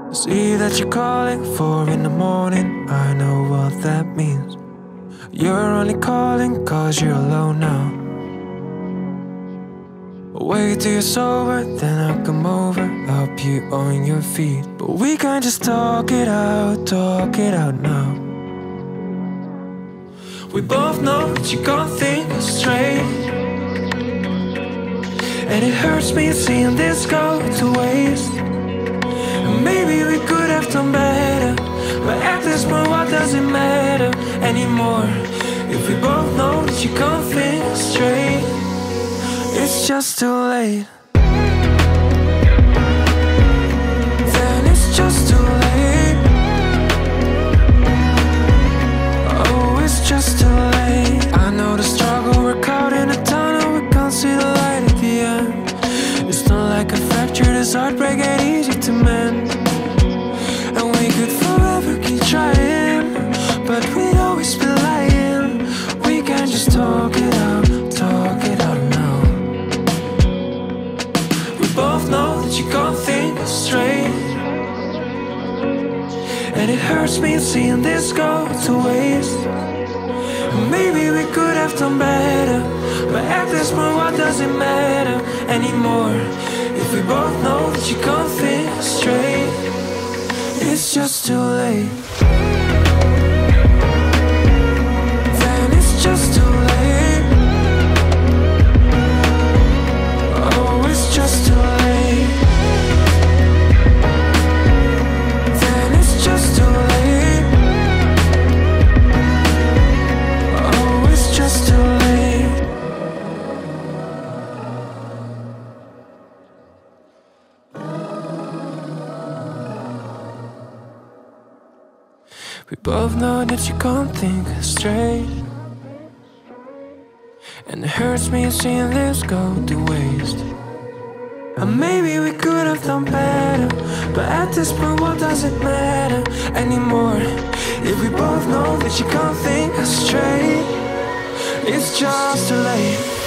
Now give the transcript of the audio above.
See that you're calling 4 in the morning, I know what that means. You're only calling cause you're alone now. Wait till you're sober, then I'll come over, help you on your feet. But we can't just talk it out now. We both know that you can't think straight, and it hurts me seeing this go to waste. And maybe we could have done better, but at this point what does it matter anymore? If we both know that you can't think straight, it's just too late. Then it's just too late. Oh, it's just too late. I know the struggle, we're caught in a tunnel, we can't see the light at the end. It's not like a fracture, this heartbreak ain't easy to mend. And we could forever keep trying, but we'd always be lying. We can't just talk it out now. We both know that you can't think straight, and it hurts me seeing this go to waste. And maybe we could have done better, but at this point what does it matter anymore? If we both know that you can't think straight, it's just too late. Then it's just too late. Oh, it's just too late. Then it's just too late. Oh, it's just too late. We both know that you can't think straight, and it hurts me seeing this go to waste. And maybe we could have done better, but at this point what does it matter anymore? If we both know that you can't think straight, it's just too late.